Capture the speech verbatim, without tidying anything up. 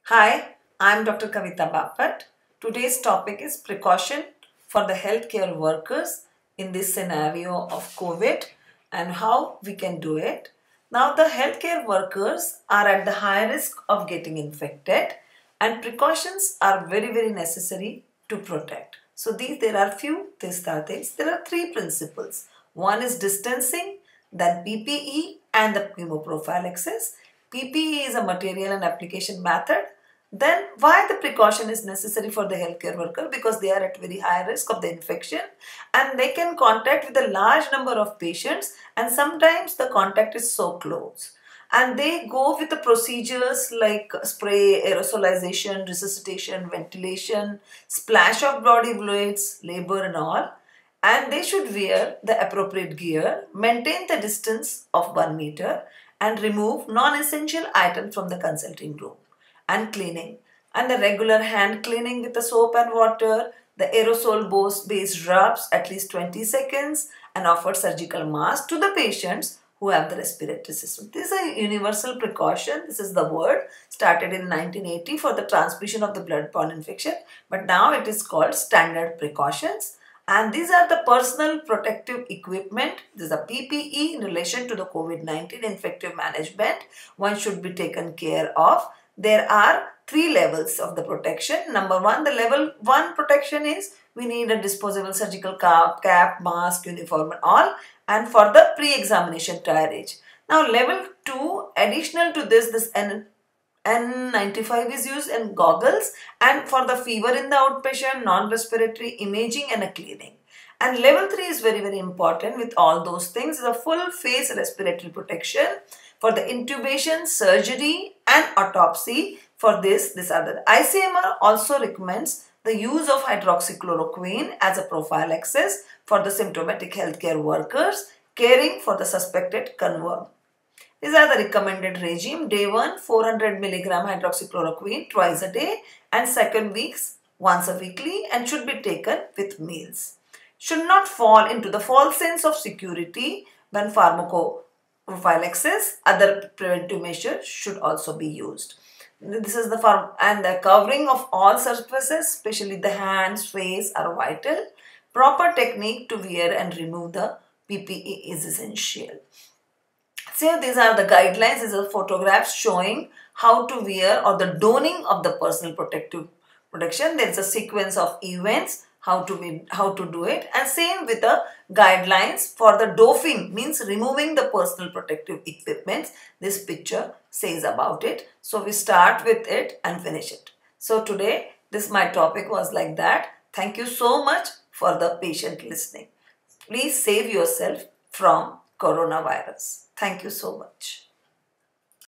Hi, I'm Doctor Kawita Bapat. Today's topic is precaution for the healthcare workers in this scenario of COVID and how we can do it. Now, the healthcare workers are at the high risk of getting infected, and precautions are very, very necessary to protect. So, these there are few, these are things. There are three principles. One is distancing, then P P E and the chemoprophylaxis. P P E is a material and application method. Then why the precaution is necessary for the healthcare worker? Because they are at very high risk of the infection and they can contact with a large number of patients, and sometimes the contact is so close. And they go with the procedures like spray, aerosolization, resuscitation, ventilation, splash of body fluids, labor and all. And they should wear the appropriate gear, maintain the distance of one meter and remove non-essential items from the consulting room. And cleaning, and the regular hand cleaning with the soap and water, the aerosol based rubs at least twenty seconds, and offer surgical mask to the patients who have the respiratory system. This is a universal precaution. This is the word started in nineteen eighty for the transmission of the blood-borne infection, but now it is called standard precautions. And these are the personal protective equipment. This is a P P E in relation to the COVID nineteen infective management. One should be taken care of. There are three levels of the protection. Number one, the level one protection is we need a disposable surgical cap, cap, mask, uniform and all, and for the pre-examination triage. Now level two, additional to this, this N N ninety-five is used and goggles, and for the fever in the outpatient, non-respiratory imaging and a cleaning. And level three is very very important with all those things. The full face respiratory protection for the intubation, surgery and autopsy. For this, this are the I C M R also recommends the use of hydroxychloroquine as a prophylaxis for the symptomatic healthcare workers caring for the suspected confirmed. These are the recommended regime. Day one, four hundred milligram hydroxychloroquine twice a day, and second weeks once a weekly, and should be taken with meals. Should not fall into the false sense of security when pharmacoprophylaxis. Other preventive measures should also be used. This is the farm and the covering of all surfaces, especially the hands, face, are vital. Proper technique to wear and remove the P P E is essential. So these are the guidelines. These are photographs showing how to wear or the donning of the personal protective protection. There is a sequence of events, how to be, how to do it, and same with the guidelines for the doffing, means removing the personal protective equipment. This picture says about it. So we start with it and finish it. So today this my topic was like that. Thank you so much for the patient listening. Please save yourself from coronavirus. Thank you so much.